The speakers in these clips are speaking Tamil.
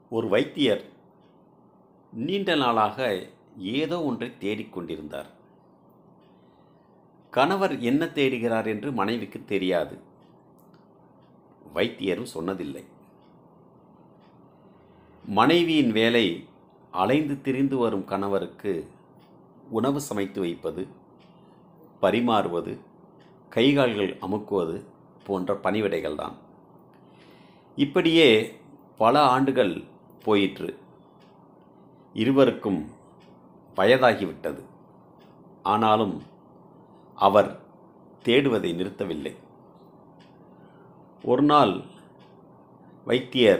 ஒரு வைத்தியர் நீண்ட நாளாக ஏதோ ஒன்றை தேடிக்கொண்டிருந்தார். கணவர் என்ன தேடுகிறார் என்று மனைவிக்கு தெரியாது. வைத்தியரும் சொன்னதில்லை. மனைவியின் வேலை அலைந்து திரிந்து வரும் கணவருக்கு உணவு சமைத்து வைப்பது, பரிமாறுவது, கைகால்கள் அமுக்குவது போன்ற பணிவிடைகள்தான். இப்படியே பல ஆண்டுகள் போயிற்று. இருவருக்கும் வயதாகிவிட்டது. ஆனாலும் அவர் தேடுவதை நிறுத்தவில்லை. ஒரு நாள் வைத்தியர்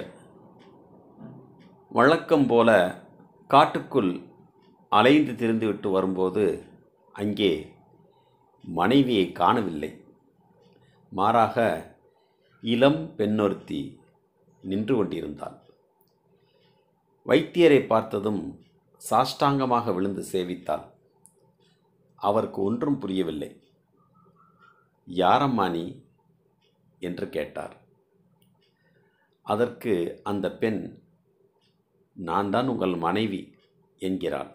வழக்கம் போல காட்டுக்குள் அலைந்து திரிந்துவிட்டு வரும்போது அங்கே மனைவியை காணவில்லை. மாறாக இளம் பெண்ணொருத்தி நின்று கொண்டிருந்தாள். வைத்தியரை பார்த்ததும் சாஷ்டாங்கமாக விழுந்து சேவித்தாள். அவருக்கு ஒன்றும் புரியவில்லை. யாரம்மா நீ என்று கேட்டார். அதற்கு அந்த பெண், நான் தான் உங்கள் மனைவி என்கிறாள்.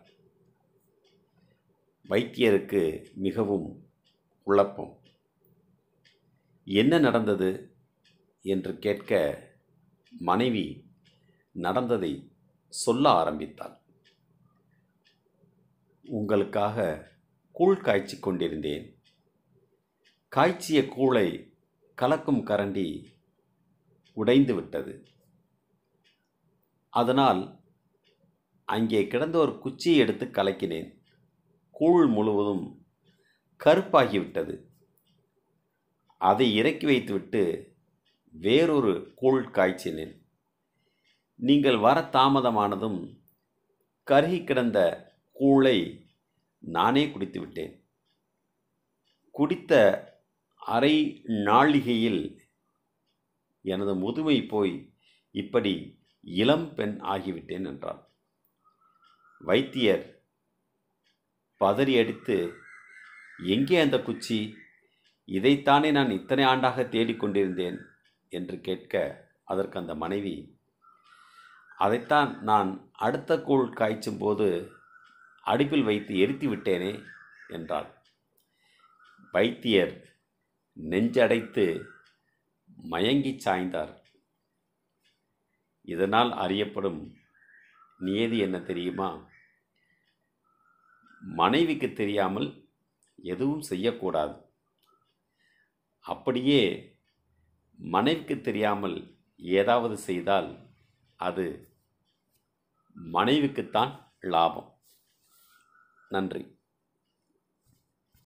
வைத்தியருக்கு மிகவும் குழப்பம். என்ன நடந்தது என்று கேட்க மனைவி நடந்ததை சொல்ல ஆரம்பித்தாள். உங்களுக்காக கூழ் காய்ச்சி கொண்டிருந்தேன். காய்ச்சிய கூழை கலக்கும் கரண்டி உடைந்து விட்டது. அதனால் அங்கே கிடந்த ஒரு குச்சியை எடுத்து கலக்கினேன். கூழ் முழுவதும் கருப்பாகிவிட்டது. அதை இறக்கி வைத்துவிட்டு வேறொரு கூழ் காய்ச்சினேன். நீங்கள் வர தாமதமானதும் கருகி கிடந்த கூழை நானே குடித்து விட்டேன். குடித்த அரை நாழிகையில் எனது முதுமை போய் இப்படி இளம் பெண் ஆகிவிட்டேன் என்றாள். வைத்தியர் பதறி அடித்து, எங்கே அந்த குச்சி? இதைத்தானே நான் இத்தனை ஆண்டாக தேடிக்கொண்டிருந்தேன் என்று கேட்க அதற்கு அந்த மனைவி, அதைத்தான் நான் அடுத்த கூழ் காய்ச்சும் போது அடுப்பில் வைத்து எரித்து விட்டேனே என்றாள். வைத்தியர் நெஞ்சடைத்து மயங்கி சாய்ந்தார். இதனால் அறியப்படும் நியதி என்ன தெரியுமா? மனைவிக்கு தெரியாமல் எதுவும் செய்யக்கூடாது. அப்படியே மனைவிக்கு தெரியாமல் ஏதாவது செய்தால் அது மனைவிக்குத்தான் லாபம். நன்றி.